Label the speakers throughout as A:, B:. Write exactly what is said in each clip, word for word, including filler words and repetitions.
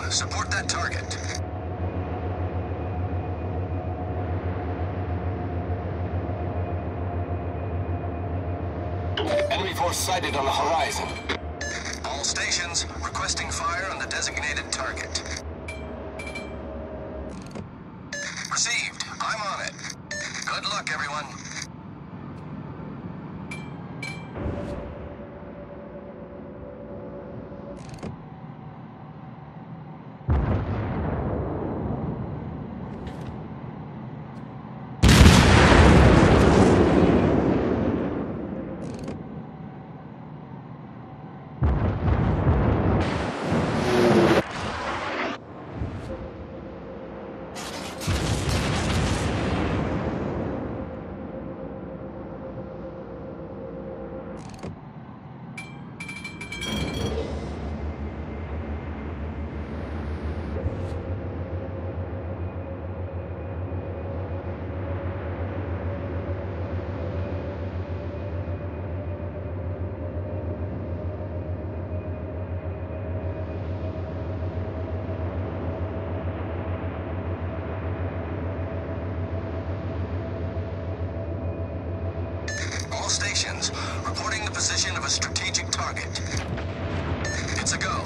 A: support that target.
B: Enemy force sighted on the horizon.
A: All stations requesting fire on the designated target. Received. I'm on it. Good luck, everyone. Stations reporting the position of a strategic target. It's a go.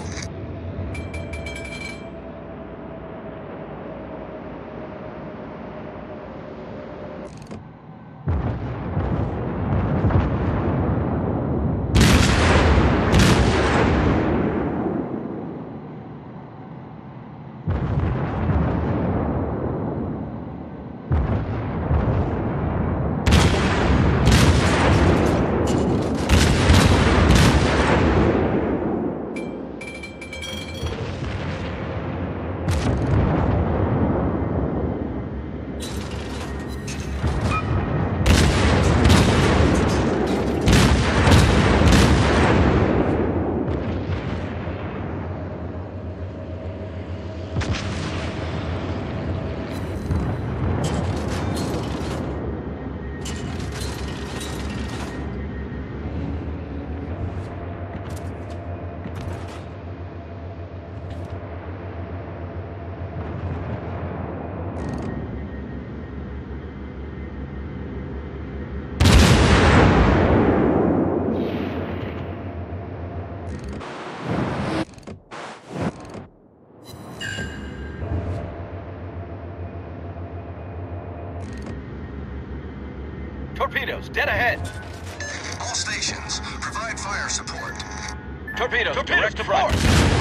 C: Torpedoes, dead ahead.
A: All stations, provide fire support.
C: Torpedoes,
D: Torpedoes
C: direct
D: to
C: front.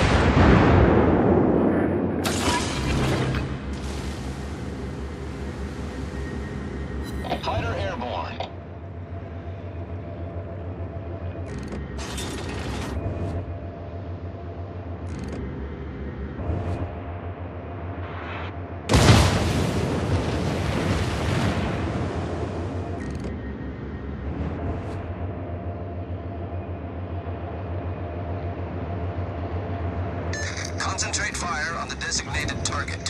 B: Fighter airborne.
A: Concentrate fire on the designated target.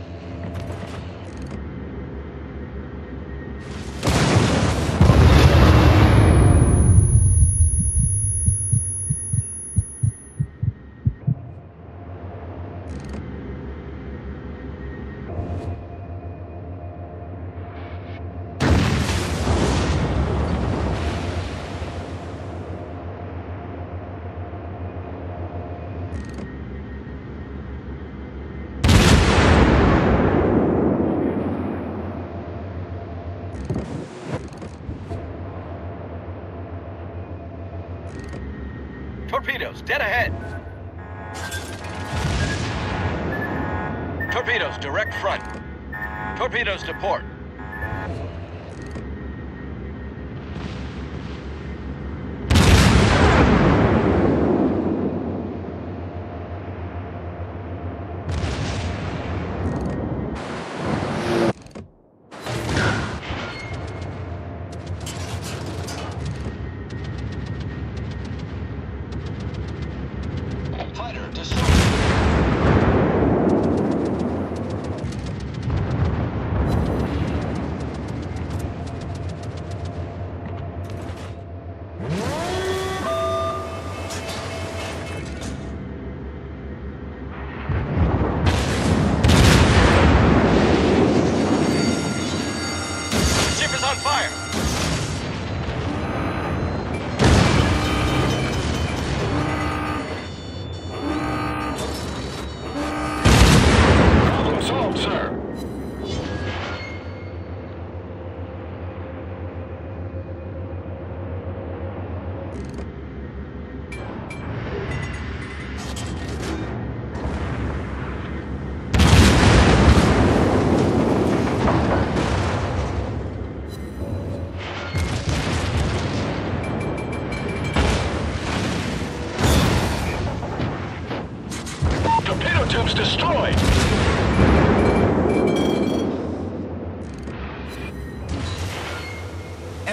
C: Torpedoes, dead ahead. Torpedoes, direct front. Torpedoes to port.
B: Fighter destroyed.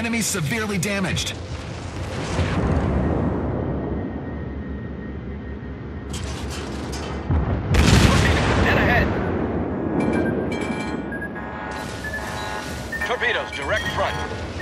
D: Enemy severely damaged.
C: Dead ahead. Torpedoes, direct front.